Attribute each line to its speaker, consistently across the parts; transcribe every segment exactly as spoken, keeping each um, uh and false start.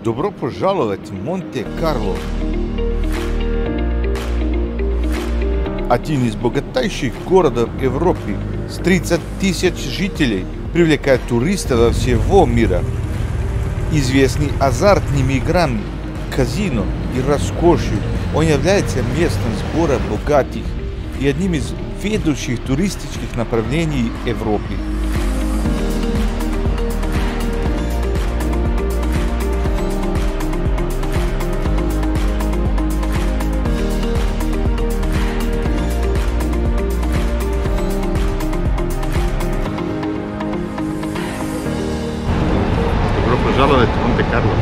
Speaker 1: Добро пожаловать в Монте-Карло. Один из богатейших городов Европы с тридцать тысяч жителей привлекает туристов во всего мира. Известный азартными играми, казино и роскошью, он является местом сбора богатых и одним из ведущих туристических направлений Европы.
Speaker 2: Добро пожаловать в Монте-Карло.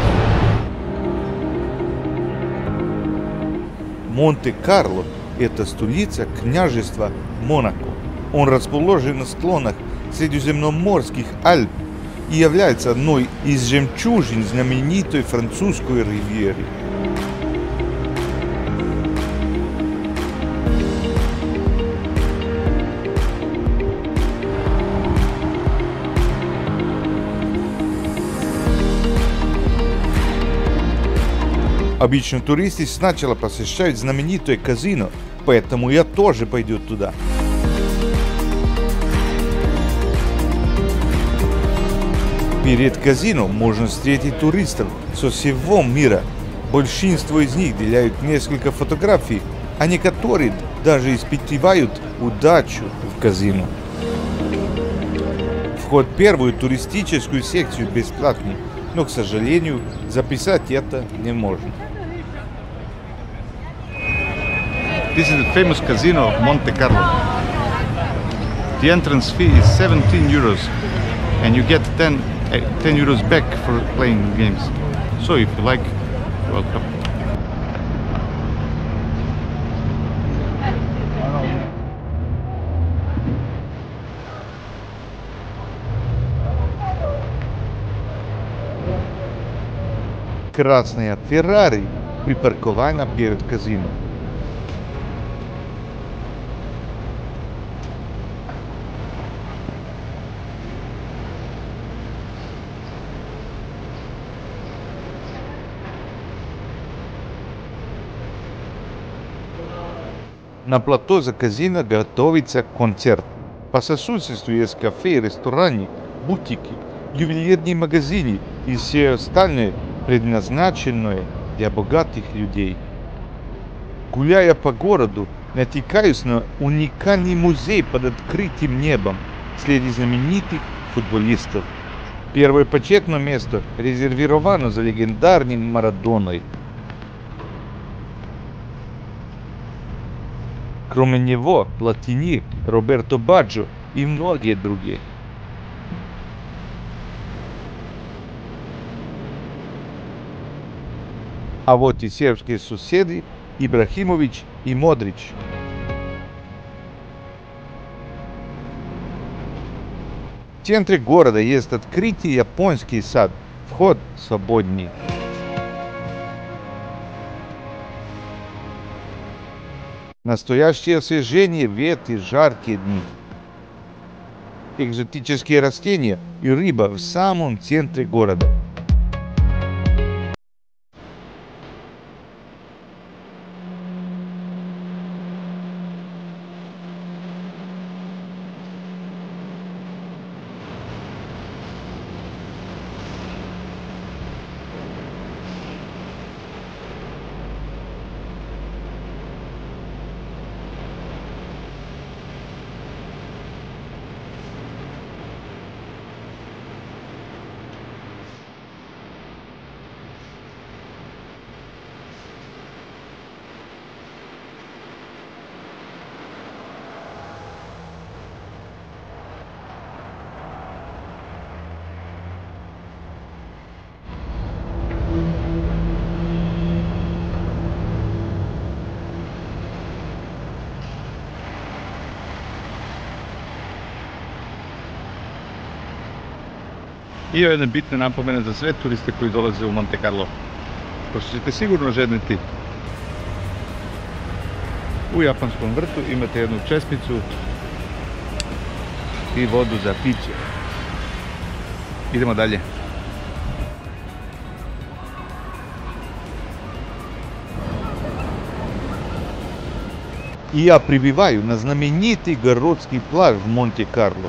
Speaker 1: Монте-Карло – это столица княжества Монако. Он расположен на склонах Средиземноморских Альп и является одной из жемчужин знаменитой французской ривьеры. Обычно туристы сначала посещают знаменитое казино, поэтому я тоже пойду туда. Перед казино можно встретить туристов со всего мира. Большинство из них делают несколько фотографий, а некоторые даже испытывают удачу в казино. Вход в первую туристическую секцию бесплатный, но, к сожалению, записать это не можно.
Speaker 2: This is the famous casino of Monte Carlo. The entrance fee is seventeen euros and you get ten, ten euros back for playing games. So if you like, welcome.
Speaker 1: Красная Феррари припаркована перед казино. На плато за казино готовится концерт. По соседству есть кафе, рестораны, бутики, ювелирные магазины и все остальное, предназначенное для богатых людей. Гуляя по городу, натыкаюсь на уникальный музей под открытым небом среди знаменитых футболистов. Первое почетное место резервировано за легендарным Марадоной. Кроме него, Платини, Роберто Баджо и многие другие. А вот и сербские соседи Ибрахимович и Модрич. В центре города есть открытый японский сад. Вход свободный. Настоящее освежение в эти жаркие дни. Экзотические растения и рыба в самом центре города.
Speaker 2: I još jedna bitna napomena za sve turiste koji dolaze u Monte Carlo. Pošto ćete sigurno žedniti u japanskom vrtu, imate jednu česmicu i vodu za piće. Idemo dalje.
Speaker 1: И я прибываю на знаменитый городский пляж в Монте-Карло.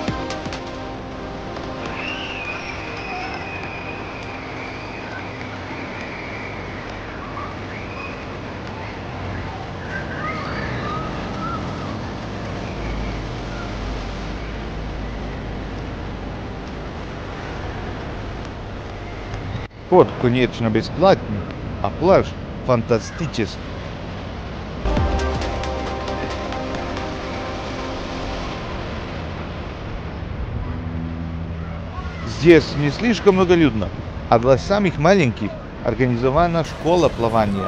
Speaker 1: Вход, конечно, бесплатный, а пляж фантастический. Здесь не слишком многолюдно, а для самых маленьких организована школа плавания.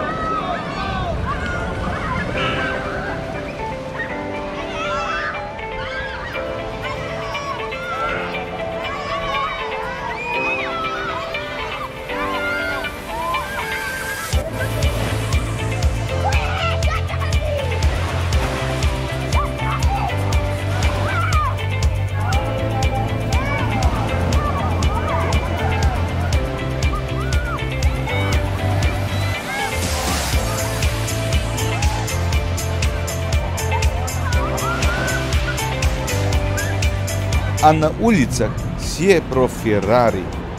Speaker 1: А на улицах все про Феррари.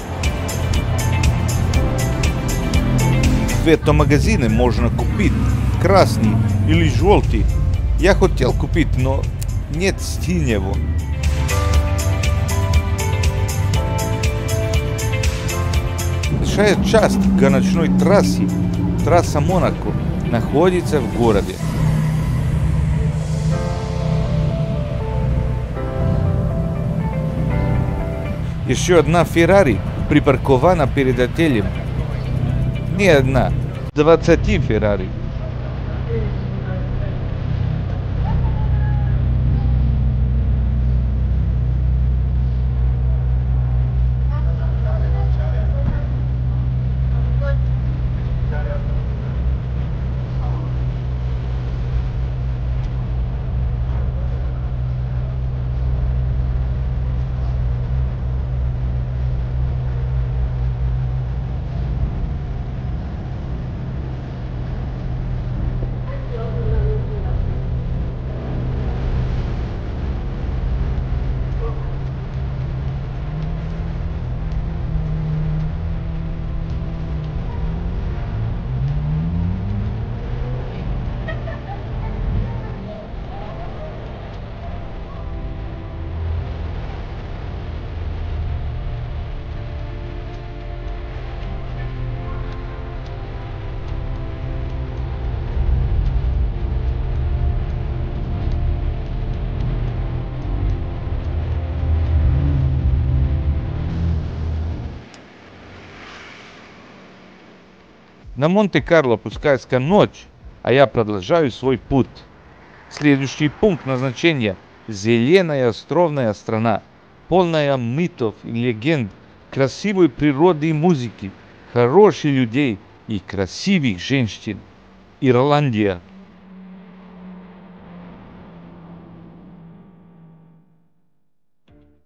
Speaker 1: В этом магазине можно купить красный или желтый. Я хотел купить, но нет синего. Большая часть гоночной трассы, трасса Монако, находится в городе. Еще одна Феррари припаркована перед отелем. Не одна, двадцать Феррари. На Монте-Карло опускается ночь, а я продолжаю свой путь. Следующий пункт назначения – зеленая островная страна, полная мифов и легенд, красивой природы и музыки, хороших людей и красивых женщин. Ирландия.